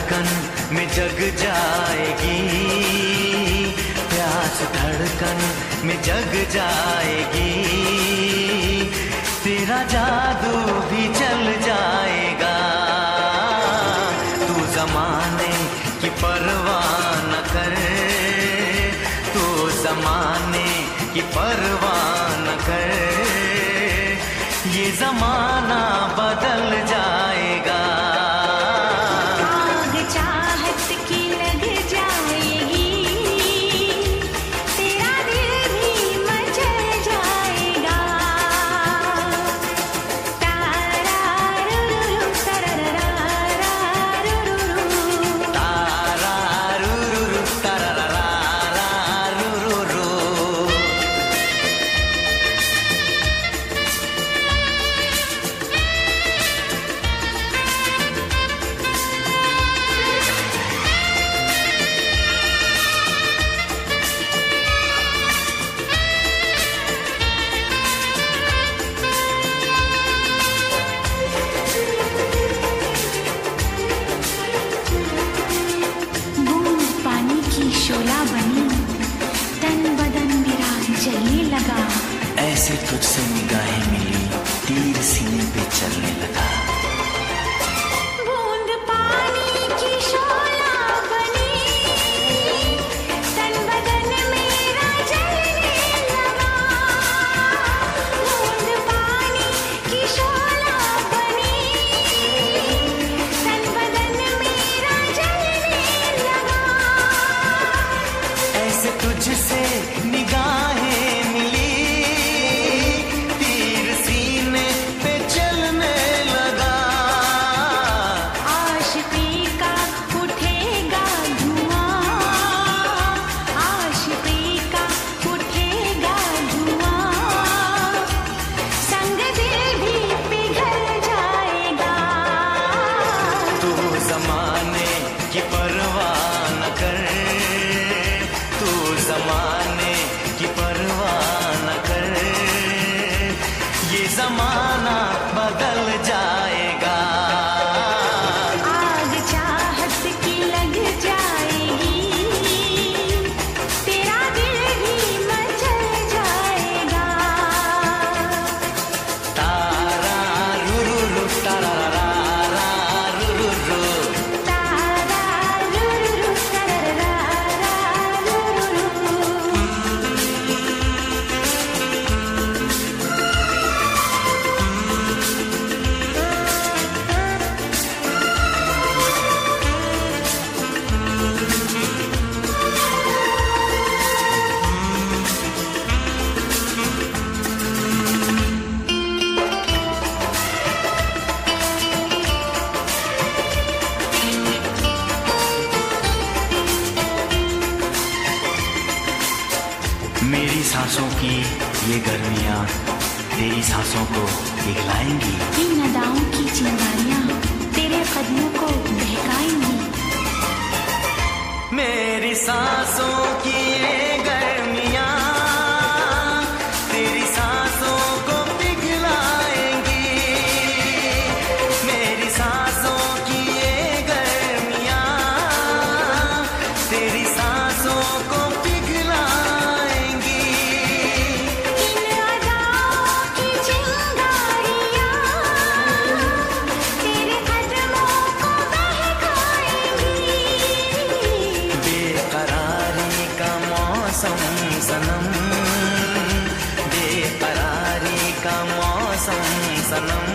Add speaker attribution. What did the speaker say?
Speaker 1: धड़कन में जग जाएगी, प्यास धड़कन में जग जाएगी, तेरा जादू भी चल जाएगा। तू ज़माने की परवाह न कर, तू ज़माने की परवाह न कर, ये ज़माना बदल जाएगा।
Speaker 2: आग चाहत की लग जाएगी, तेरा दिल भी मचल जाएगा। तारारुरुरु तरररारारुरुरु,
Speaker 1: तारारुरुरु तरररारारुरुरु।
Speaker 2: बूंद पानी की शोला बनी, तन बदन मेरा जलने लगा।
Speaker 1: ऐसे तुझसे निगाहें मिली, तीर सीने पे चलने लगा।
Speaker 2: बूंद पानी की शोला बनी, तन बदन मेरा जलने लगा। बूंद पानी की शोला बनी, तन बदन मेरा जलने लगा।
Speaker 1: ऐसे तुझसे निगाहें मिली, तीर सीने पे चलने लगा।
Speaker 2: आशिकी का उठेगा धुआं, आशिकी का उठेगा धुआं, संग दिल भी पिघल जाएगा।
Speaker 1: तू ज़माने की परवाह न कर, तू ज़माने की परवाह न कर, ये ज़माना बदल जाएगा।
Speaker 2: आग चाहत की लग जाएगी, तेरा दिल भी मचल जाएगा।
Speaker 1: तारारुरुरु तरररारारुरुरु।
Speaker 2: तारारुरुरु तरररारारुरुरु।
Speaker 1: मेरी सांसों की ये गर्मियाँ तेरी सांसों को पिघलाएंगी।
Speaker 2: इन अदाओं की चिंगारियां तेरे कदमों को बहकाएंगी।
Speaker 1: मेरी सांसों की ये गर्मियाँ तेरी सांसों को पिघलाएंगी। मेरी सांसों की ये गर्मियाँ तेरी सांसों को पिघलाएंगी।
Speaker 2: इन अदाओं की चिंगारियां तेरे कदमों को बहकाएंगी।
Speaker 1: बेकरारी का मौसम सनम, बेकरारी का मौसम सनम,